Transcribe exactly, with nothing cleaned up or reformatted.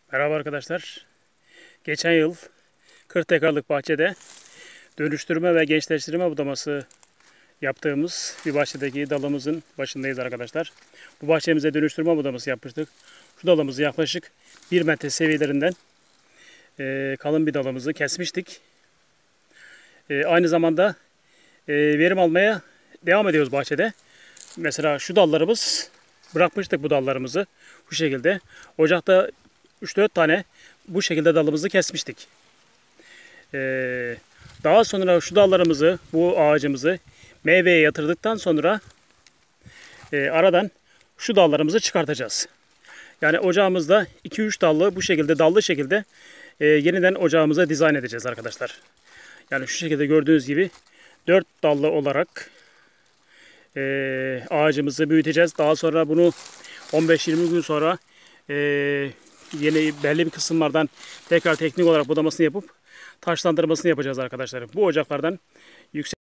Merhaba arkadaşlar. Geçen yıl kırk dekarlık bahçede dönüştürme ve gençleştirme budaması yaptığımız bir bahçedeki dalımızın başındayız arkadaşlar. Bu bahçemize dönüştürme budaması yapmıştık. Şu dalımızı yaklaşık bir metre seviyelerinden e, kalın bir dalımızı kesmiştik. E, aynı zamanda e, verim almaya devam ediyoruz bahçede. Mesela şu dallarımız, bırakmıştık bu dallarımızı bu şekilde. Ocakta üç dört tane bu şekilde dalımızı kesmiştik. Ee, daha sonra şu dallarımızı, bu ağacımızı meyveye yatırdıktan sonra e, aradan şu dallarımızı çıkartacağız. Yani ocağımızda iki üç dallı bu şekilde dallı şekilde e, yeniden ocağımıza dizayn edeceğiz arkadaşlar. Yani şu şekilde gördüğünüz gibi dört dallı olarak e, ağacımızı büyüteceğiz. Daha sonra bunu on beş yirmi gün sonra e, yeni belli bir kısımlardan tekrar teknik olarak budamasını yapıp taşlandırmasını yapacağız arkadaşlar. Bu ocaklardan yüksek